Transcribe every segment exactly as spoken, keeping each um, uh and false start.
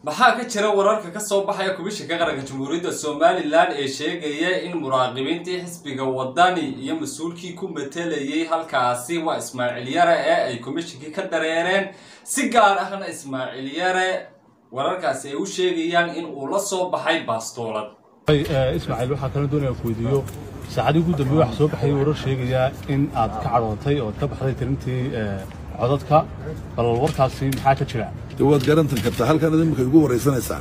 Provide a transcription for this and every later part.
maxaa ka jira wararka ka soo baxaya Komishanka Qaranka Jamhuuriyadda Somaliland ee sheegaya in muraaqibiintii xisbiga wadani iyo mas'uulkii ku metelayay halkaasi waa Ismaaciil Yare ee ay komishanka ka dareereen si gaar ahna Ismaaciil Yare wararkaasi ay u sheegayaan in uu la soo baxay baastoolad Ismaaciil waxa kala doonaya ku weydiiyo saacadii ugu dambeeyay wax soo baxay warar sheegaya in aad ka carootay oo ka baxday tirintii codadka bal warkaasi maxaa ka jira waad garantan kartaa halkan idinka ugu wareysanaysaan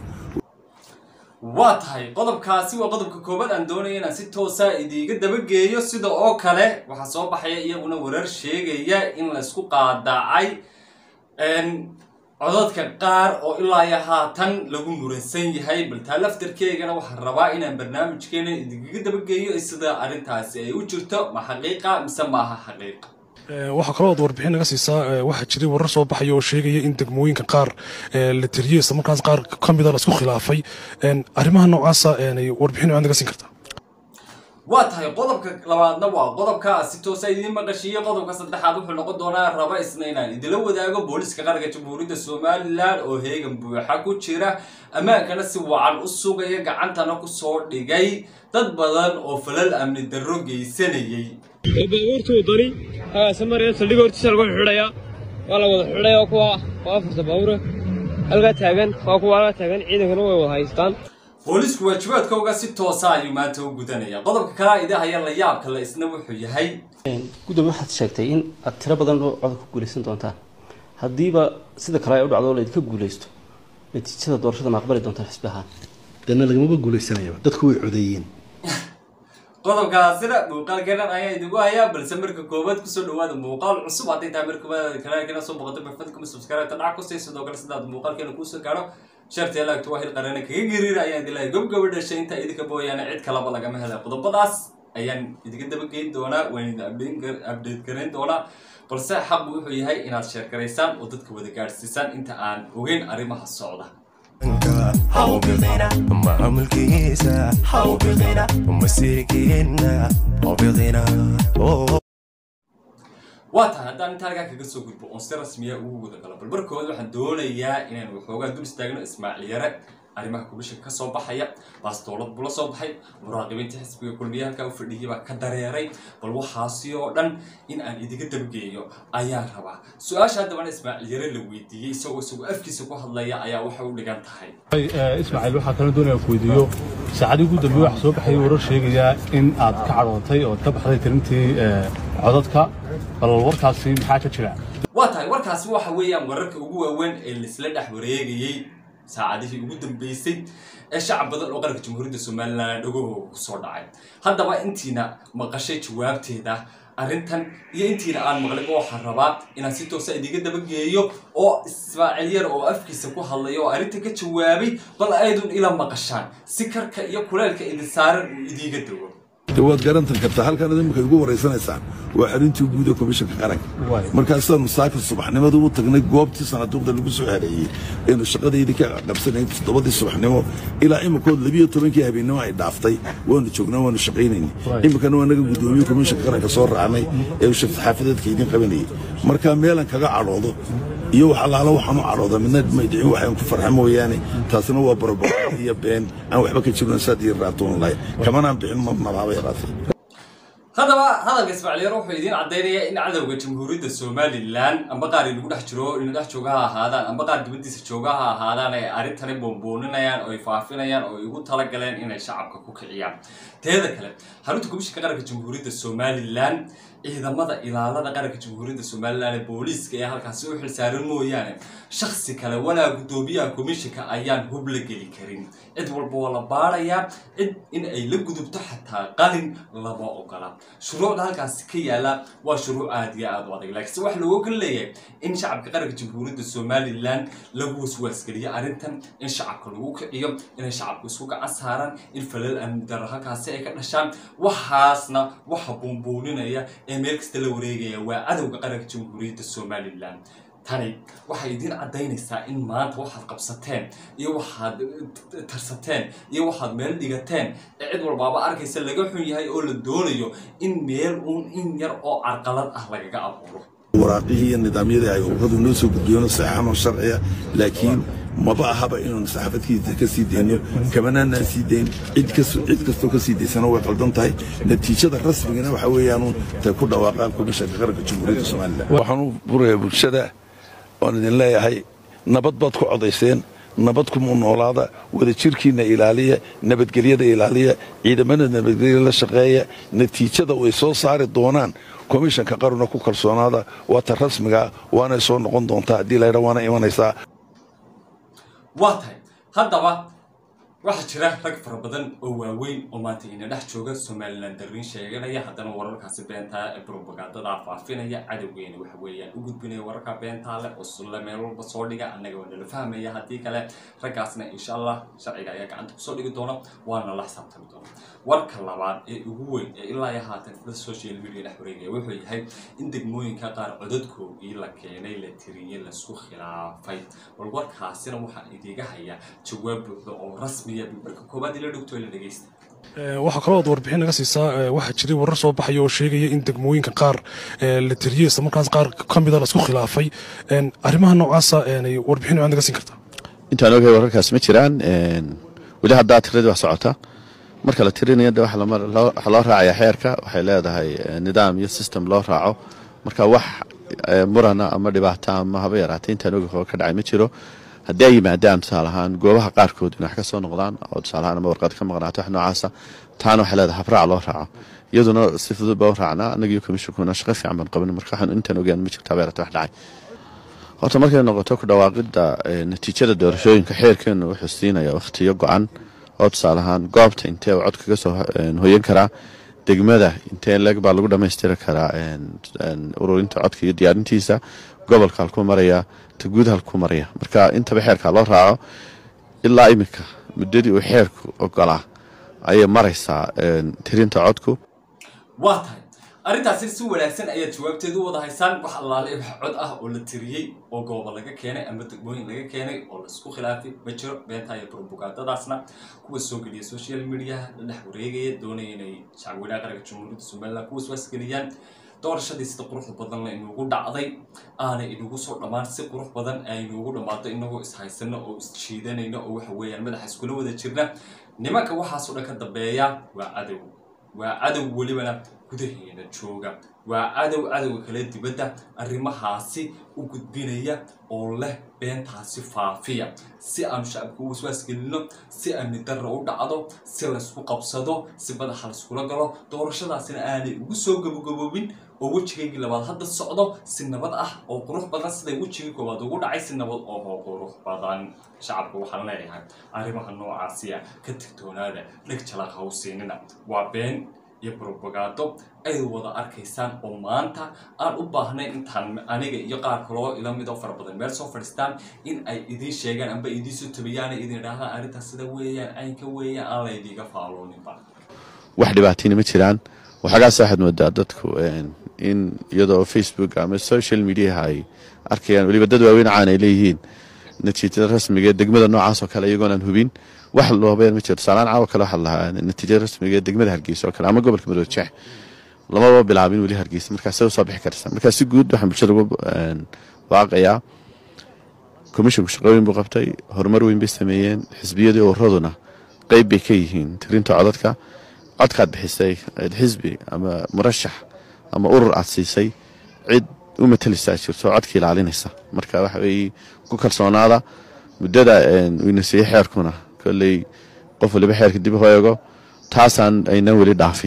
waa tahay qodobkaasi waa qodobka koobaad aan doonayay inaan si toos ah idiga daba geeyo sida oo kale waxa soo baxaya iyaguna warar sheegaya in la isku qaadacay een codadka qaar oo ilaa iyo haatan lagu muransan yahay bal taa laftarkeegana waxaan rabaa inaan barnaamijkeena idiga daba geeyo sida arrintaasi ay u jirto ma xaqiiqa mise ma aha xaqiiqa waxa kale oo warbixin naga siisaa waxa jiray warar soo baxay oo sheegaya in degmooyinka qaar la tiriyay isla markaas qaar kamid ah la isku khilaafay arrimaha noocaas ah ay warbixin aan naga siin kartaa waa tahay qodobka labaadna waa qodobka si toos ah idin maqashiyo qodobka saddexaad wuxuu noqon doonaa raba isna inaan idila wadaago booliska qaranka Jamhuuriyadda Somaliland oo heegan buuxa ku jira amaankana si wacan u sugaya gacantana ku soo dhigay dad badan oo falal amni darro geysanayay baabuurtu wadani samaraya saldhig hortiisa lagu xidhaya waa la wada xidhaya kuwa waa afarta baabuur halka taagan waa kuwa halka taagan ciidankana way wada haystaan boolisku waajibaadkooda si toos ah ayuu maanta u gudanaya qodobka kale idahaya la yaabka la isna wuxuu yahay gudoomiye waxaad sheegtay in aad tiro badan oo cod ku guuleysan doontaan hadiiba sida kale ay u dhacdo la idinka guuleysto natiijada doorashada ma aqbali doontaan xisbi ahaan dana lagama guuleysanaya dadku way codeeyeen qodobkaasina muuqaalkeena ayaa idigu hayaa balse marka koobaad ku soo dhawaada muuqaal cusub haddii taa marka kale kana soo boqoto barfadka subscribe ta dhac ku sii sidoo kale sidaad muuqaalkeena ku soo gaaro sharti laagto waa hil qarana kaga gariir ayaan dilay gobgob dhashay inta idinka booyana cid kale ba laga helay qodobadaas ayaan idinka daba geyn doonaa waan idin update gareyn doonaa balse xaq wuxuu yahay inaad share gareysaan oo dadka wada gaarsiisaan inta aan ogeyn arrimaha socda how bidina ma amulkiisa how bidina ma sirkiina how bidina oh waa tahay haddaan inta halkaa kaga soo gudbo oon si rasmiya ugu guda galo bal barkooda waxaan doonayaa inaan waxoogaa dul istaagno Ismaaciil Yare arrimaha komishanka ka soo baxaya baastoolad bula soo baxay muraaqibiinta xisbiga kulmiye halkaa u fadhiyay baa ka dareeray bal waxaasi oo dhan in aan idiga dabgeeyo ayaan rabaa su-aasha haddaba Ismaaciil Yare la weydiiyey isagoo isagoo afkiisa ku hadlaya ayaa waxay u dhigan tahay Ismaaciil waxa kala doonaya ku weydiiyo saacadii ugu dambeeyay wax soo baxay warar sheegaya in aad ka carootay oo ka baxday tirintii codadka bal warkaasi maxaa ka jira waa tahay warkaasi waxa weeyaan wararka ugu waaweyn ee la isla dhex wareegayay saacadihii ugu dambeysay ee shacab badan oo qaranka Jamhuuriyadda Somaliland dhagooda ku soo dhacay haddaba intiina maqashay jawaabteeda arrintan iyo intiina aan maqlay waxaan rabaa inaan si toos ah idiga daba geeyo oo Ismaaciil Yare oo afkiisa ku hadlay oo arrinta ka jawaabay bal aydun ila maqashaan si karka iyo kuleelka idin saaran uu idiga dawo waad garantan kartaa halkan idinka ugu wareysanaysaan waa xarintii guud ee komishanka qaranka markaas aan musaafir subaxnimada u tagnay goobtii sanadooda lagu soo xareeyay inuu shaqadeedii ka qabsanay todobadii subaxnimo ilaa imikood laba iyo tobankii habeenimo ay dhaaftay waanu joognaa waanu shaqaynaynay imikana waa naga gudoomiye komishanka qaranka soo raacnay ee uu shaqo xaafadeedka idin qabanayay marka meelan kaga cadhoodo iyo waxa laala waxaan u cadhooda midna ma dhicin waxaan ku farxay mooyaane taasina waa barbar iyo been aan waxba ka jirin saadii raatoon lay kamana bixin ma nabaabay raasay haddaba hadalka Ismaaciil Yare wuxuu idin cadeynayaa in cadawga Jamhuuriyadda Somaliland amba qaar lagu dhex jiro in dhex joogaha ahaadaan amba qaar dibadiisa joogaha ahaadaan ay arintani boonbooninayaan oo ay faafinayaan oo ay ugu tala galeen inay shacabka ku kiciyaan teeda kale xarunta komishanka qaranka Jamhuuriyadda Somaliland ciidamada ilaalada qaranka Jamhuuriyadda Somaliland ee booliska ee halkaas u xil saaran mooyaane shakhsi kale walaa gudoomiyaha komishanka ayaan hub la geli karin cid walba wala baaraya cid in ay la gudubto xataa qalin laba ogola shuruucda halkaas ka yaala waa shuruuc aad iyo aad u adag laakiin wax loo ogan leeyahay in shacabka qaranka Jamhuuriyadda Somaliland lagu waswaasgeliyo arrintan in shacabka lagu kiciyo in shacabku isku gacan saaraan in falal amni darro halkaas ay ka dhashaan waxaasna waxa boonbooninaya meel kasta la wareegaya waa cadawga qaranka Jamhuuriyadda Somaliland tani waxay idin cadeynaysaa in maanta waxaad qabsateen iyo waxaad tarsateen iyo waxaad meel dhigateen cid walba arkaysa laga xun yahay oo la doonayo in meel uun in yar oo carqalad ah lagaga abuuro waraaqihii nidaamyada ay ururadu noo soo gudbiyeen saxan oo sharciya laakiin maba ahaba inuu saxaafadkiisa ka sii deyno kamana sii deyn cid kasto cid kasto ka sii deysana way qaldan tahay natiijada rasmiga waxa weeyaan ta ku dhawaaqaan komishanka qaranka Jamhuuriyadda Soomaaliland waxaan u buray bulshada oo idin leeyahay nabad baad ku codayseen nabad ku noolaada wada jirkiina ilaaliya nabadgelyada ilaaliya ciidamada nabadgelyada la shaqeeya natiijada way soo saari doonaan komishanka qaranka ku kalsoonaada waa ta rasmiga waana soo noqon doontaa hadii la yiraahdo waana imanaysaa waatay haddaba waxaa jira rag fara badan oo waaweyn oo maanta ina dhex jooga Somaliland darin sheeganaya haddana wararkaasi beenta ee propagandada faafinaya cadawgeena waxa weeyaan u gudbinaya wararka beenta leh oo sulla meel walba soo dhiga anaga waa la fahmaya hadii kale ragaasna insha Allah sharciga ayaa gacanta ku soo dhigi doona waana la xisaabtami doona warka labaad ee ugu weyn ee ilaa ay haatan social media dhex wareegaya wuxuu yahay in degmooyinka qaar codadkoodii la keenay la tiriyay la isku khilaafay wal warkaasina waxa idiga haya jawaab buuxda oo rasmi waxa kale oo warbixin naga siisaa waxa jiray warar soo baxay oo sheegaya in degmooyinka qaar la tiriyay isla markaas qaar kamid ah la isku khilaafay arrimaha noocaas ah ay warbixin naga siin kartaa intaan ogahay wararkaas ma jiraan wali hadda tirada wax socota marka la tirinayo waxa loo raacaya xeerka waxay leedahay nidaam iyo system loo raaco marka wax murana ama dhibaato ama haba yaraatay intaan ogahay ka dhacay ma jiro haddii ay yimaadaan tusaale ahaan goobaha qaarkood in wax ka soo noqdaan oo tusaale ahaan ama warqad ka maqnaato wax noocaasa taana waxay leedahay habraac loo raaco iyaduna si fudud baa u raacnaa annagiyo komishinkuna shaqo fiican baan qaban marka waxaan intaan ogaan ma jirtaa beerata wax dhacay horta markay noqoto ku dhawaaqidda natiijada doorashooyinka xeerkeenu wuxuu siinaya waqtiyo go-an oo tusaale ahaan goobta intee uu cod kaga soo hoyan karaa degmada intee leeg baa lagu dhammaystiri karaa ururinta codka iyo diyaarintiisa gobolka halkuu maraya ta guud halkuu maraya marka intaba xeerka loo raaco ilaa iminka muddadii uu xeerku ogolaa ayay maraysaa tirinta codku waa tahay arrintaasi si wanaagsan ayaa jawaabteedu wada haysaan wax allaale wax cod ah oo la tiriyay oo goobo laga keenay ama degmooyin laga keenay oo la isku khilaafay ma jiro beenta iyo propagandadaasna kuwa soo geliya social media la dhex wareegaya doonaya inay shacabweynaha qaranka Jamhuuriyadda Soomaaliland kuwaas waas geliyaan doorashadii sida qurux badan la inugu dhacday aanay inugu soo dhamaan si qurux badan ay inugu dhamaato inagoo is haysano oo is jiidanayno oo waxa weeyaan madaxa iskula wada jirna nimanka waxaas oo dhan ka dambeeya waa cadow waa cadow walibana gudaheena jooga waa cadow cadowga kale dibadda arrimahaasi u gudbinaya oo leh beentaasi faafiya si aan shacabku u waswaas gelino si aan darro u dhacdo si la isku qabsado si madaxa la iskula galo doorashadaasina aanay ugu soo gabagaboobin oo wajigii labaad hadda socdo si nabad ah oo qurux badan sida wajigii koowaad ugu dhacay si nabad oo qurux badan shacabku waxaan leeyahay arrimaha noocaasi ka tigtoonaada dhig jala hawsiinina waa been iyo propaganda ay wada arkaysaan oo maanta aan u baahnay intaan aniga iyo qaar kale oo ila mid oo fara badan meel soo fadhistaan in ay idin sheegaan amba idin soo tabiyaan idin dhaahdaan arrintaas sida weeyaan ay ka weeyaan aan la idiga faaloonin ba wax dhibaatayna ma jiraan waxaga saaxad moodaa dadku in iyadoo Facebook ama social media ay arkayaan waliba dad waaweyn caan ay leeyihiin natiijada rasmiga ee degmada noocaas oo kale iyagoon aan hubin wax loo been ma jiro salaan caawa kale waxa lahaa natiijada rasmiga ee degmada Hargeysa oo kale ama gobolka Maroodijeex lamaba bilaabin wali Hargeysa marka soo soo bixi kartaa marka si guud waxaan bulshada ugu waaqaya komishanku shaqooyin buu qabtay horumar weyn bay sameeyeen xisbiyadii ururaduna qayb bay ka yihiin tirinta codadka codkaad bixisay xisbi ama murashax ama urur aad siisay cid u matalisa jirto codka ilaalinaysa marka waxa weey ku kalsoonaada muddada uu nasii xeerkuna kallay qof waliba xeerka dib u eego taasaan ayna wali dhaafin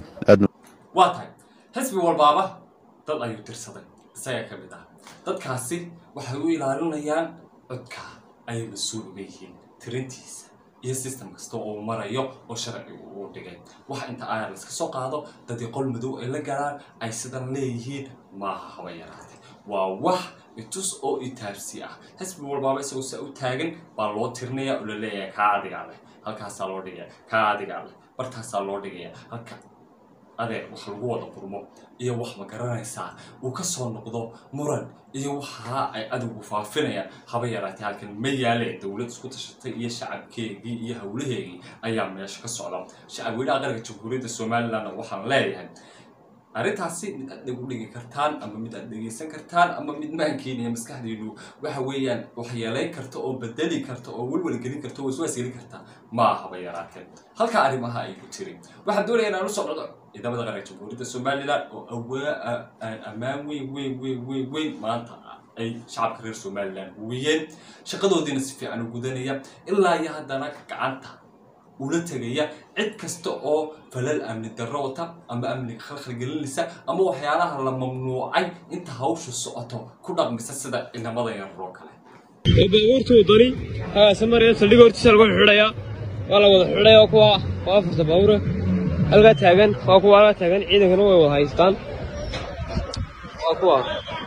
waa tahay xisbi walbaaba dad ayuu tirsaday isaga ka mid ah dadkaasi waxay u ilaalinayaan codka ay mas'uul uga yihiin tirintiisa iyo system kasta oo marayo oo sharci uu dhigay wax inta ay la iska soo qaado dadii qol madow ay la galaan ay sidan leeyihiin ma haba yaraatay waa wax itus oo itaabsi ah xisbi walbaaba isagoo sa u taagan baa loo tirnaya oo la leeyahay ka adiga leh halkaas loo dhigay ka adiga leh bartaas loo dhigay halka adeer wax lagu wada furmo iyo wax ma garanaysaa uu ka soo noqdo muran iyo waxa ay adigu faafinayaan haba yaraatay halkan ma yaale dawlad isku tashatay iyo shacabkeegii iyo hawlaheegii ayaa meesha ka socda shacabweynaha qaranka Jamhuuriyadda Soomaaliland waxaan leeyahay arrintaasi mid aad ugu dhigi kartaan ama mid aad dhegeysan kartaan ama mid maankiina iyo maskaxdiinu waxa weeyaan waxyeelayn karta oo bedeli karta oo walwal gelin karta oo waswaas gelin karta ma ahaba yaraatee halka arrimaha ay ku jirin waxaan doonayaa inaan u socdo ciidamada qaranka jamhuuriyadda Somaliland oo awaa ammaan weyn weyn weyn weyn weyn maanta ay shacabka reer Somaliland weeyeen shaqadoodiina si fiican u gudanaya ilaa iyo haddana gacanta ula tagaya cid kasta oo falal amni darro wata ama amni khalkhal gelinaysa ama waxyaalaha la mamnuucay inta hawshu socoto ku dhaqmisa sida ciidamada yar roo kale baabuurtu wadani haa samareen saldhig hortiisa lagu xidhaya waa la wada xidhaya kuwa waa afarta baabuur halka taagan waa kuwa halka taagan ciidankana way wada haystaan waa kuwa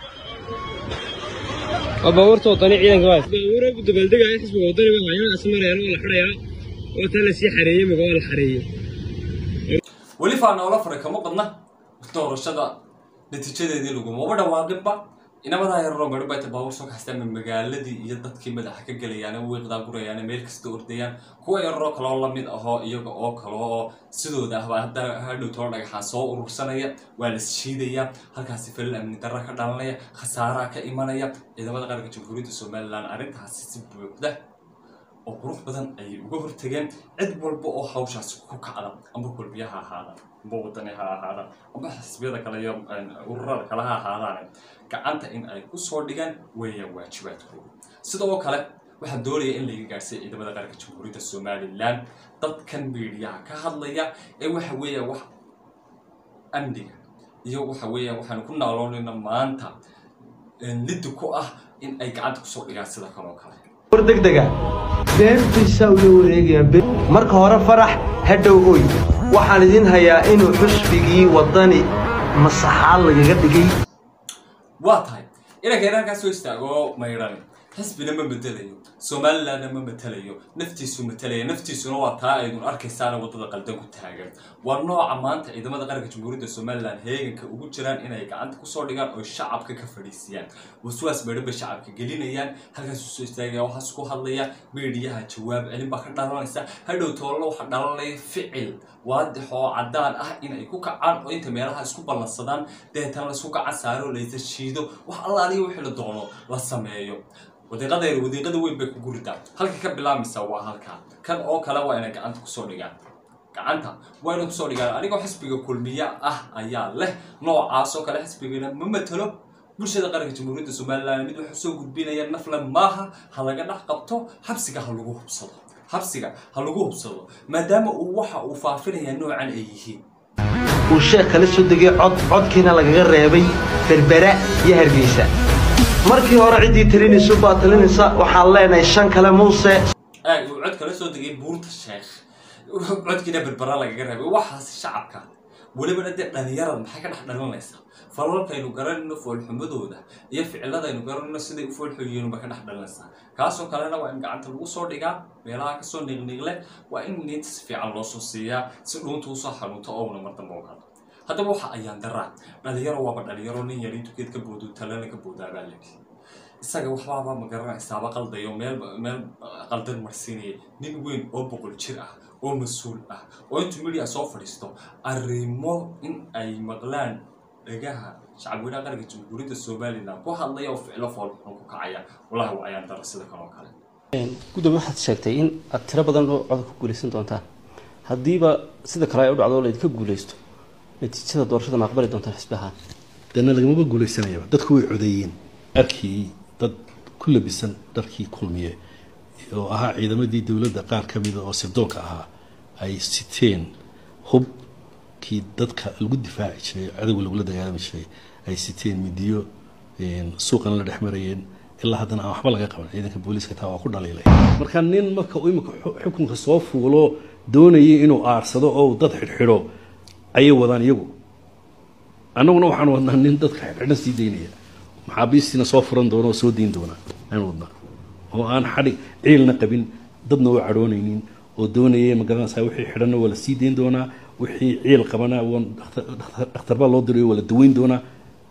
baabuurtu wadani ciidanka waa baabuur ugu dabaldegay xisbiga wadani waa hayaan samareen waa la xidhaya وتلا سي حريه مقال حريه ولي فانا ولا فرق كما قدنا doorashada natiijadeedii lagu ma wada waaqibba inamada ay roobay bay tabaawur soo kaxstaan min magaaladii iyo dadkii madaxa ka galayaan oo weeqda gurayaan meel kasta ordayaan kuwa yar kale oo la mid ah iyaga oo kale oo sidooda ah hadda hadhow toor dhagaxa soo urursanaya waa la shiidaya halkaas fil amni darra ka dhalanaya khasaara ka imanaya ciidamada qaranka jamhuuriyadda Somaliland arrintaasi si buuxda oo qurux badan ay uga hortageen cid walba oo hawshaas ku kacda ama kulbiyaha ahaada ama wadanaha ahaada ama xisbiyada kale iyo ururada kale ha ahaadaan gacanta in ay ku soo dhigaan weeyaan waajibaadkooda sidoo kale waxaan doonayaa in laga gaarsiiyo ciidamada qaranka jamhuuriyadda Somaliland dadkan meediyaha ka hadlaya ee waxa weeye wax amniga iyo waxa weeye waxaan ku nooloonaynaa maanta lid ku ah in ay gacanta ku soo dhigaan sida kale kale degdega beertiisa u wareegaya marka hore farax hadhow oy waxaan idin hayaa inuu xusbigii wadani masaxaal lagaga dhigay waa tahay ina geerarka soo istaago mayran xisbina ma bedelayo Somaliland ma matalayo naftiisu matalaya naftiisuna waa taa ay u arkaysaan wadada qaldan ku taagan waa nooca maanta ciidamada qaranka jamhuuriyadda Somaliland heeganka ugu jiraan inay gacanta ku soo dhigaan oo shacabka ka fadhiisiyaan waswaas beedba shacabka gelinayaan halkaas soo istaagaya waxa isku hadlaya meediyaha jawaab celin ba ka dhalanaysa hadhow toolo waxa dhalanaya ficil waadix oo cadaan ah in ay ku kacaan oo inta meelaha isku balansadaan deetan la isku gacan saaro leeysa shiido wax alla aliyo wixii la doono la sameeyo wadiiqada yar wadiiqada weyn bay ku guridaa halka ka bilaabmaysa waa halka kan oo kale waa inay gacanta ku soo dhigaan gacanta waa inay ku soo dhigaan anigoo xisbiga kulmiya ah ayaa leh noocaas oo kale xisbigana ma matalo bulshada qaranka jamhuuriyadda Somaliland mid wax soo gudbinaya nafla maaha ha laga dhax qabto xabsiga ha lagu hubsado xabsiga ha lagu hubsado maadaama uu waxa uu faafinaya noocan ay yihiin uu sheekh kala soo degay cod codkiina lagaga reebay berbera iyo hargeysa markii hore cidii talinayso baa talinaysa waxaan leenahay shan kale muuse ay uu cod kala soo degay buurta sheekh codkiina berbera lagaga reebay waxaas shacabka waliba dad dhalinyarada maxay ka dhax dhalanaysaa falalkaynu garanayno foolxumadooda iyo ficiladaynu garanayno siday u foolxuyeen ba ka dhax dhalanaysaa kaasoo kalena waa in gacanta lagu soo dhigaa meelaha ka soo niqniqle waa in niid si fiican loo soo siiyaa si dhuuntu u soo xanuunto oo una mardan boo kale haddaba waxa ayaan daraa dhalinyaro waaba dhalinyaro nin yar intuu geed ka boodo talana ka boodaagaa leeyahay isaga waxbaaba ma garanaysaaba qaldayo meel meel qaldan marsiinaya nin weyn oo boqol jir ah oo mas'uul ah oo intuu media soo fadhiisto arrimo in ay maqlaan dhagaha shacabweynaha qaranka jamhuuriyadda Somaliland ku hadlaya oo ficilo fool xun ku kacaya wallahi waa ayaan daraa sida kale oo kale gudoomiye waxaad sheegtay in aad tiro badan oo cod ku guuleysan doontaan haddiiba sida kale ay u dhacdo la idinka guuleysto natiijada doorashada ma aqbali doontaan xisbaha dana lagama guuleysanayaba dadku way codeeyeen arkii dad ku labisan dharkii kulmiye oo ahaa ciidamadii dawladda qaar ka mid ah oo sirdoonka ahaa ay siteen hub kii dadka lagu difaaci jiray cadawga lagu dagaalami jiray ay siteen midiyo een suuqan la dhaxmarayeen ilaa haddana aan waxba laga qaban ciidanka booliiska taa waa ku dhaliilay marka nin marka uu imika xukunka soo fuulo doonayay inuu aarsado oo dad xidhxidho ayay wadaan iyagu annaguna waxaan wadnaa nin dadka xidhxidhan sii daynaya maxaabiistiina soo furan doona oo soo diin doona aan wadnaa oo aan xadhig ciilna qabin dadna oo cadhoonaynin oo doonayay magaranaysaa wixii xidhanna waa la sii dayn doonaa wixii ciil qabana dhakhtar baa loo diray waa la daweyn doonaa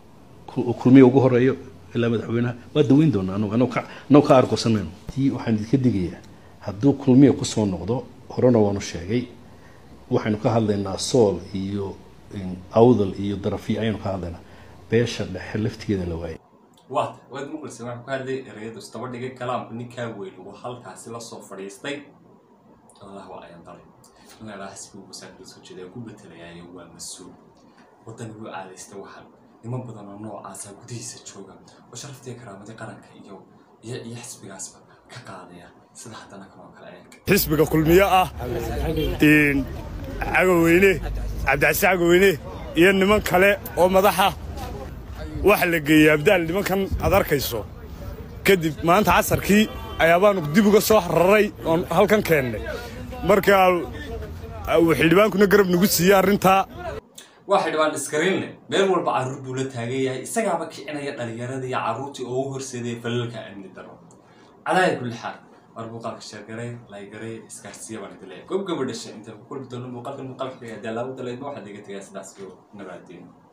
kulmiya ugu horeeyo ilaa madaxweynaha waa daweyn doonaa anagu anagu ka argoosan mayno tii waxaan idinka digayaa hadduu kulmiya kusoo noqdo horena waanu sheegay waxaynu ka hadlaynaa sool iyo awdal iyo darafiya ayaynu ka hadlaynaa beesha dhexe laftigeeda la waayay waad waad maqlaysaa waxaan ku hadlay ereyada istaba dhigay kalaamka ninkaa weyn oo halkaasi la soo fadhiistay allah waa ayaan dalay in la xisbiga wasaarada soo jeeday ku betelayay waa mas'uul wadan uu caadaysta waxan niman badan oo noocaas ah gudihiisa jooga oo sharaftii karaamada qaranka iyo iyo xisbigaas ka qaadaya sida hadana kala kala eeg xisbiga kulmiye ah in cagaweyne cabdicasiis cagaweyne iyo niman kale oo madaxa waxa la geeyay abdaal nimankan aad arkayso kadib maanta casarkii ayaabaan dib uga soo raray oo halkan keenay marka xildhibaankuna garab nagu siiyay arinta waa xildhibaan iskariin leh meel walba carruur buu la taagan yahay isagaaba kicinaya dhalinyarada iyo carruurtii oo u horseeday falalka amni daro calaa kulli xaal marbuuqaalka sheegaray laygaray iskaasiya baan idin leeyahay goob gabadha dhashay inta ku kulmi doono muuqaalka muuqaalka ee dalaawada leedma waxaad iga tagay sidaas iyo nabaadeen